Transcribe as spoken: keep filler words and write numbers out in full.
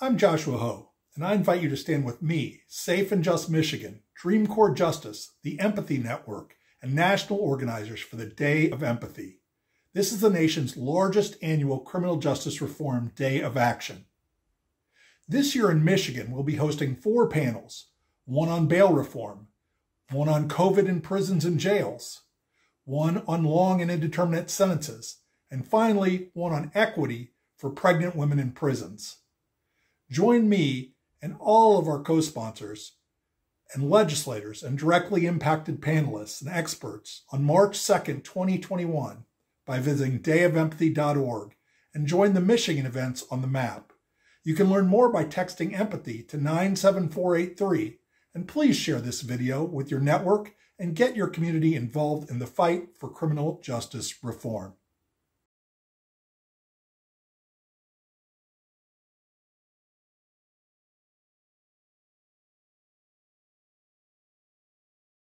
I'm Joshua Ho, and I invite you to stand with me, Safe and Just Michigan, Dream Corps Justice, the Empathy Network, and national organizers for the Day of Empathy. This is the nation's largest annual criminal justice reform day of action. This year in Michigan, we'll be hosting four panels, one on bail reform, one on COVID in prisons and jails, one on long and indeterminate sentences, and finally, one on equity for pregnant women in prisons. Join me and all of our co-sponsors and legislators and directly impacted panelists and experts on March second, twenty twenty-one by visiting day of empathy dot org and join the Michigan events on the map. You can learn more by texting empathy to nine seven four eight three, and please share this video with your network and get your community involved in the fight for criminal justice reform.